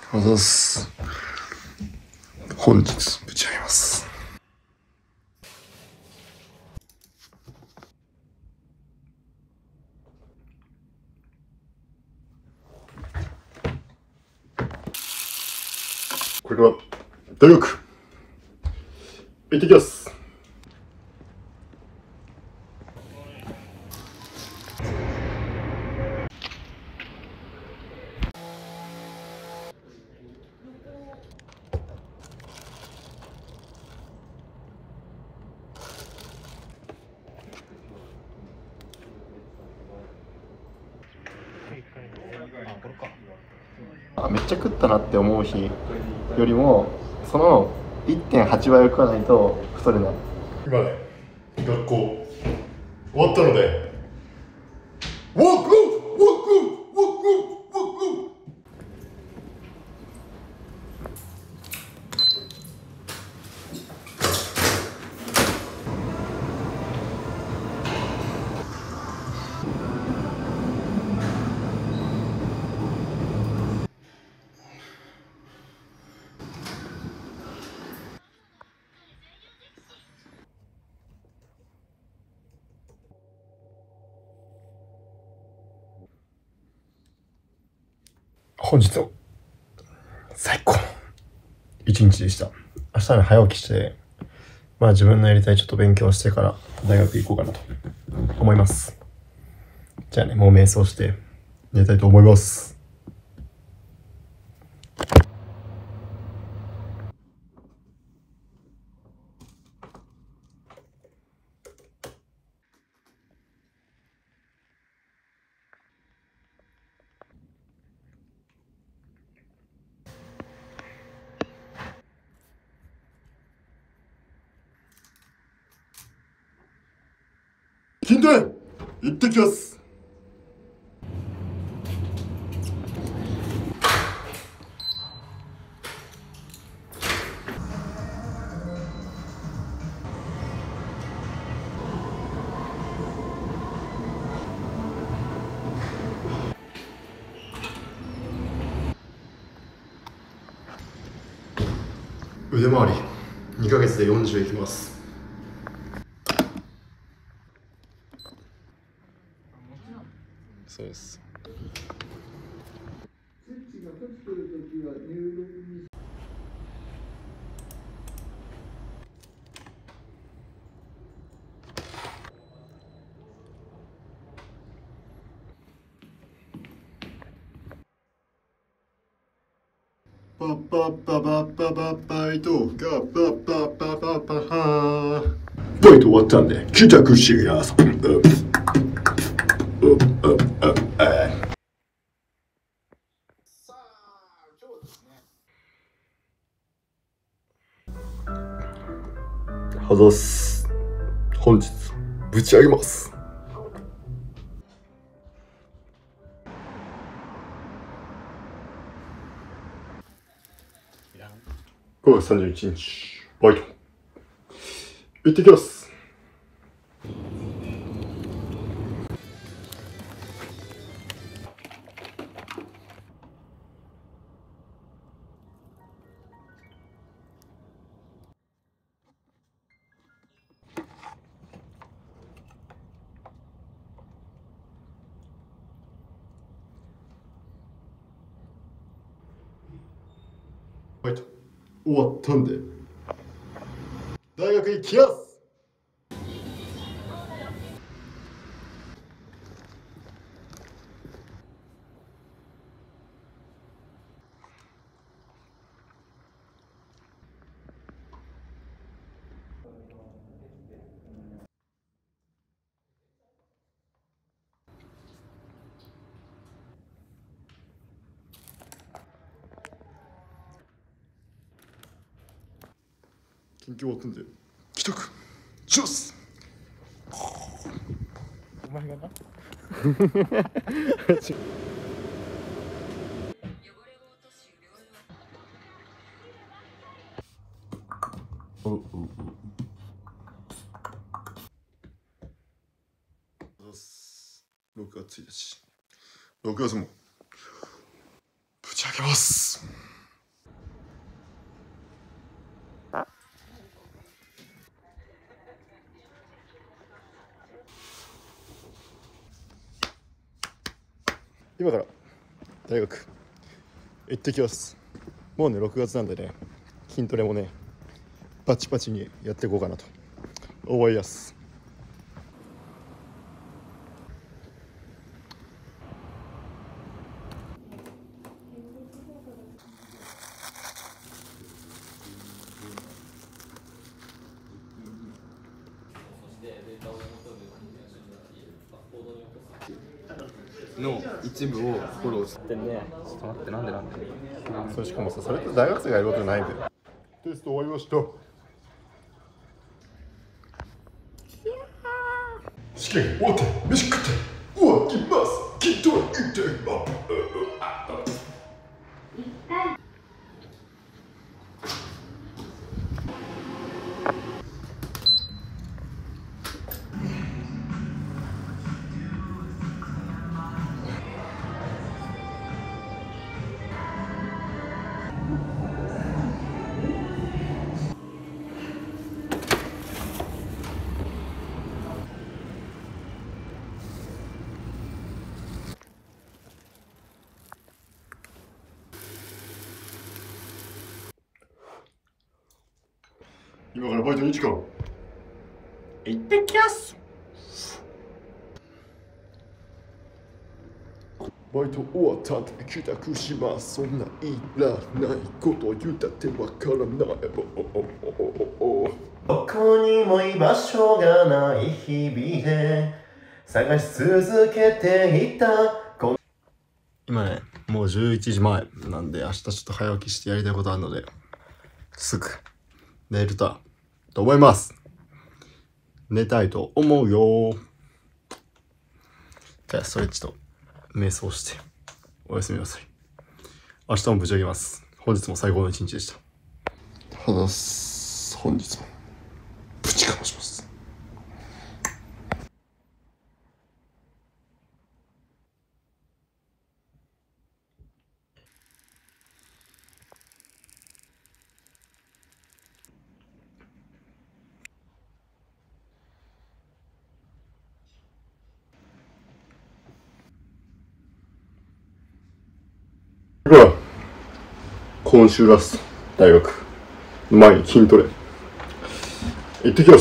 あざっす。本日ぶち上げます。これから大学行ってきます。めっちゃ食ったなって思う日よりもその 1.8 倍を食わないと太れない。今ね、学校終わったのでウォークウォークウォークウォークウォーク。本日の最高の一日でした。明日に早起きして、自分のやりたいちょっと勉強してから大学行こうかなと思います。じゃあね、もう瞑想して寝たいと思います。筋トレ行ってきます。腕回り2ヶ月で40いきます。そうです。パッパッパパッパパッパイトがパッパッパパッパハー。バイト終わったんで帰宅しやす。はざっす。本日ぶち上げます。5月31日バイト行ってきます。バイト終わったんで大学行きます。研究終わったんで帰宅します。 お前がな 6月1日6月もぶち上げます。 今から大学行ってきます。もうね6月なんでね、筋トレもねパチパチにやっていこうかなと思います。 の一部をフォローしてね。ちょっと待って、なんでそれしかもさ、それって大学生がやることじゃないんだよ。テスト終わりました。試験終わって飯食って終わります。筋トレ行って今からバイト2時間行ってきます。バイト終わったんで帰宅します。そんないらないこと言うたってわからない。どこにも居場所がない日々で探し続けていた。今ねもう11時前なんで、明日ちょっと早起きしてやりたいことあるので、すぐ寝ると思います。寝たいと思うよ。じゃあストレッチと瞑想しておやすみなさい。明日もぶち上げます。本日も最高の一日でした。本日もぶちかまします。今週ラスト大学前に筋トレ行ってきます。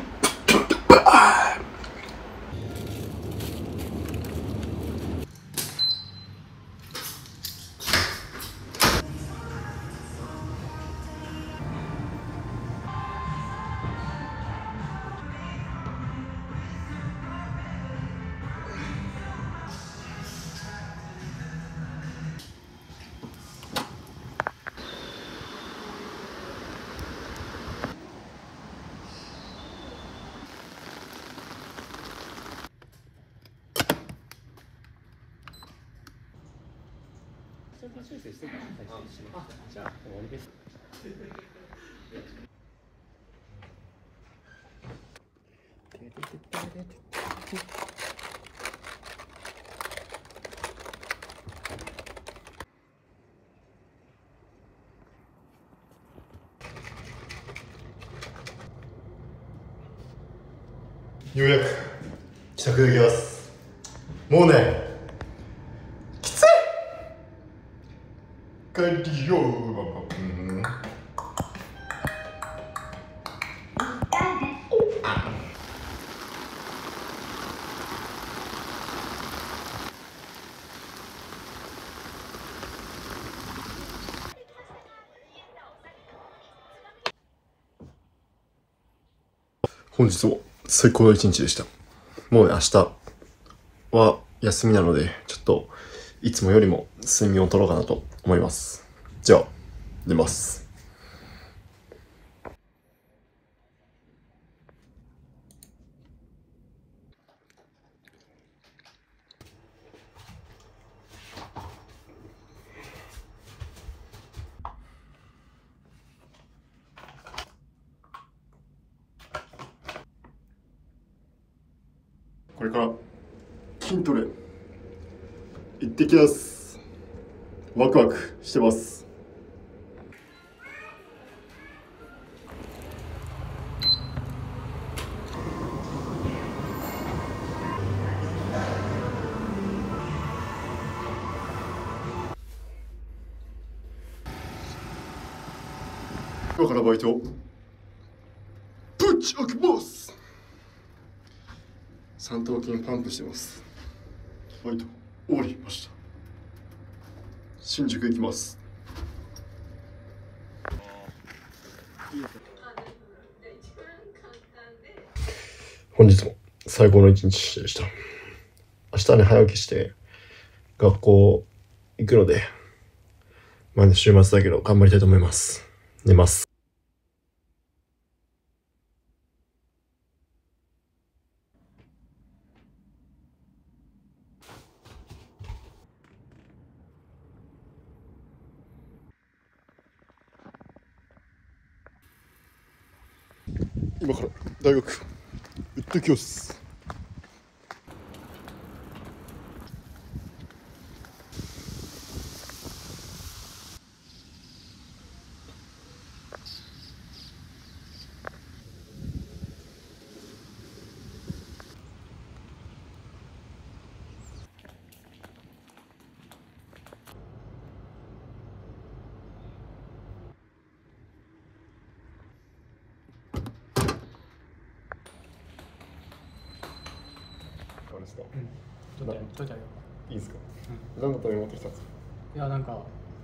修正してから再生します。じゃあ終わりです。ようやく帰宅できます。もうねきつい。帰りよう。本日も最高の一日でした。もうね明日は休みなので、ちょっといつもよりも睡眠を取ろうかなと思います。じゃあ寝ます。これから筋トレ行ってきます。ワクワクしてます。 今からバイトをぶち開けます。三頭筋パンプしてます。バイト終わりました。新宿行きます。本日も最高の一日でした。明日ね、早起きして学校行くので、まあね、週末だけど頑張りたいと思います。寝ます。今から大学行ってきます。ですか。 ちょっとあるよ。 いいですか。何のために持ってきたんですか。 いや、なんか。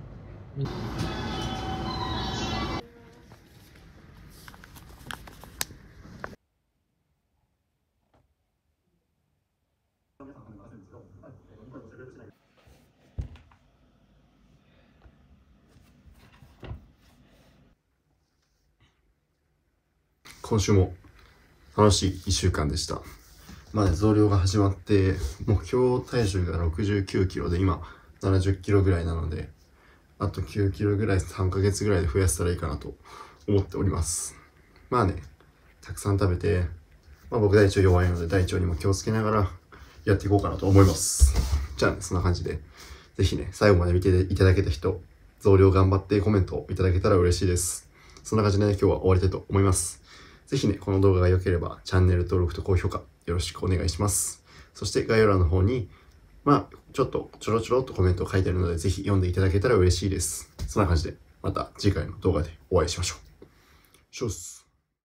今週も楽しい1週間でした。まあね、増量が始まって、目標体重が69キロで、今70キロぐらいなので、あと9キロぐらい3ヶ月ぐらいで増やせたらいいかなと思っております。まあね、たくさん食べて、まあ僕大腸弱いので大腸にも気をつけながらやっていこうかなと思います。じゃあね、そんな感じで、ぜひね、最後まで見ていただけた人、増量頑張ってコメントをいただけたら嬉しいです。そんな感じでね、今日は終わりたいと思います。ぜひね、この動画が良ければチャンネル登録と高評価よろしくお願いします。そして概要欄の方に、まあ、ちょろちょろっとコメントを書いてあるので、ぜひ読んでいただけたら嬉しいです。そんな感じで、また次回の動画でお会いしましょう。ショース。